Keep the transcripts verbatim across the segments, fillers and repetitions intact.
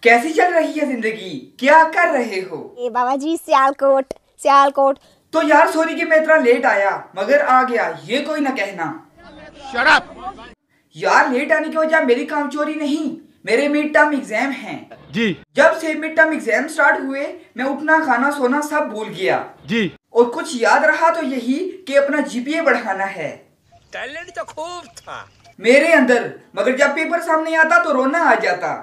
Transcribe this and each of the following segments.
कैसी चल रही है जिंदगी, क्या कर रहे हो? ए बाबा जी सियालकोट सियालकोट। तो यार सॉरी कि मैं इतना लेट आया, मगर आ गया, ये कोई ना कहना। Shut up! यार लेट आने की वजह मेरी कामचोरी नहीं, मेरे मिड टर्म एग्जाम हैं जी। जब से मिड टर्म एग्जाम स्टार्ट हुए मैं उठना खाना सोना सब भूल गया जी। और कुछ याद रहा तो यही कि अपना जीपीए बढ़ाना है। टैलेंट तो खूब था मेरे अंदर, मगर जब पेपर सामने आता तो रोना आ जाता।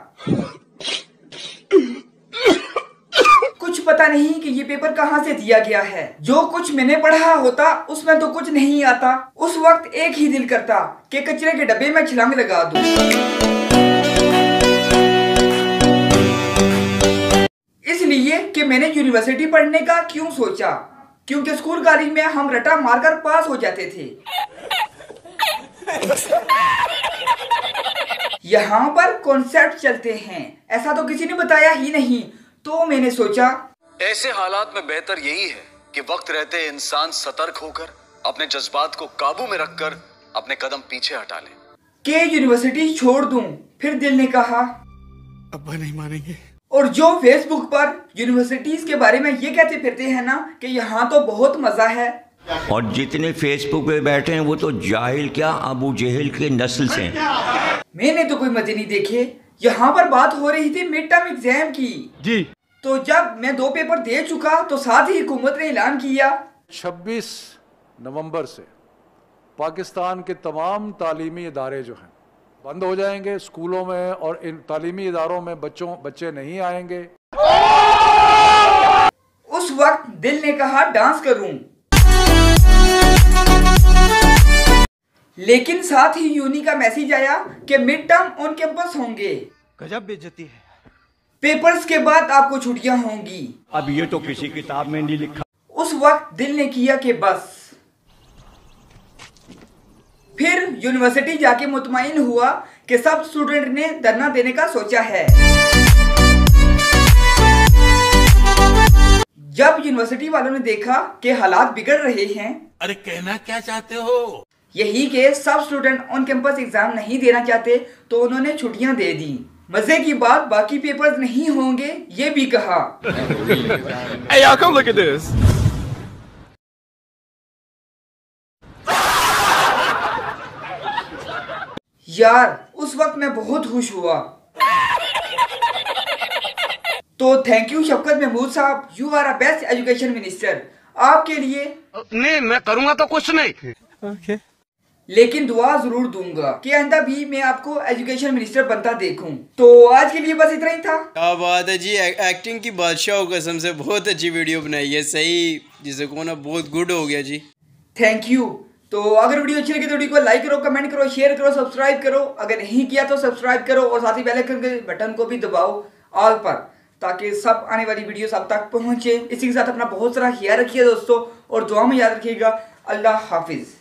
कुछ पता नहीं कि ये पेपर कहाँ से दिया गया है। जो कुछ मैंने पढ़ा होता उसमें तो कुछ नहीं आता। उस वक्त एक ही दिल करता कि कचरे के डब्बे में छलांग लगा दूं। इसलिए कि मैंने यूनिवर्सिटी पढ़ने का क्यों सोचा, क्योंकि स्कूल कॉलेज में हम रटा मारकर पास हो जाते थे। यहाँ पर कॉन्सेप्ट चलते हैं, ऐसा तो किसी ने बताया ही नहीं। तो मैंने सोचा ऐसे हालात में बेहतर यही है कि वक्त रहते इंसान सतर्क होकर अपने जज्बात को काबू में रखकर अपने कदम पीछे हटा ले कि यूनिवर्सिटी छोड़ दूं। फिर दिल ने कहा अब्बा नहीं मानेंगे। और जो फेसबुक पर यूनिवर्सिटीज के बारे में ये कहते फिरते हैं ना कि यहाँ तो बहुत मजा है, और जितने फेसबुक पे बैठे हैं वो तो जाहिल क्या अबू जहल के नस्ल से हैं। मैंने तो कोई मजे नहीं देखे। यहाँ पर बात हो रही थी मिड टर्म एग्जाम की जी। तो जब मैं दो पेपर दे चुका तो साथ ही हुकूमत ने ऐलान किया छब्बीस नवंबर से पाकिस्तान के तमाम तालीमी इदारे जो हैं बंद हो जाएंगे। स्कूलों में और इन तालीमी इदारों में बच्चों बच्चे नहीं आएंगे। उस वक्त दिल ने कहा डांस करूं, लेकिन साथ ही यूनी का मैसेज आया कि मिड टर्म ऑन कैंपस होंगे। गजब बेइज्जती है। पेपर्स के बाद आपको छुट्टियां होंगी। अब ये तो किसी किताब में नहीं लिखा। उस वक्त दिल ने किया कि बस। फिर यूनिवर्सिटी जाके मुतमईन हुआ कि सब स्टूडेंट ने धरना देने का सोचा है। जब यूनिवर्सिटी वालों ने देखा कि हालात बिगड़ रहे हैं, अरे कहना क्या चाहते हो? यही के सब स्टूडेंट ऑन कैंपस एग्जाम नहीं देना चाहते तो उन्होंने छुट्टियां दे दी। मजे की बात बाकी पेपर्स नहीं होंगे ये भी कहा। Hey, y'all, come look at this. यार उस वक्त मैं बहुत खुश हुआ। तो थैंक यू शफकत महमूद साहब, you are a best education minister. आपके लिए नहीं मैं करूंगा तो कुछ नहीं। Okay. लेकिन दुआ जरूर दूंगा कि आइंदा भी मैं आपको एजुकेशन मिनिस्टर बनता देखूं। तो आज के लिए बस इतना ही था। क्या बात है जी, एक्टिंग की बादशाह कसम से बहुत अच्छी वीडियो बनाई है। सही जिसे को ना बहुत गुड हो गया जी। Thank you. तो अगर वीडियो अच्छी लगी तो वीडियो को लाइक करो, कमेंट करो, शेयर करो, सब्सक्राइब करो। अगर नहीं किया तो सब्सक्राइब करो और साथ ही बेल आइकन के बटन को भी दबाओ ऑल पर, ताकि सब आने वाली वीडियो सब तक पहुंचे। इसी के साथ अपना बहुत सारा ख्याल रखिए दोस्तों और दुआ में याद रखिएगा। अल्लाह हाफिज।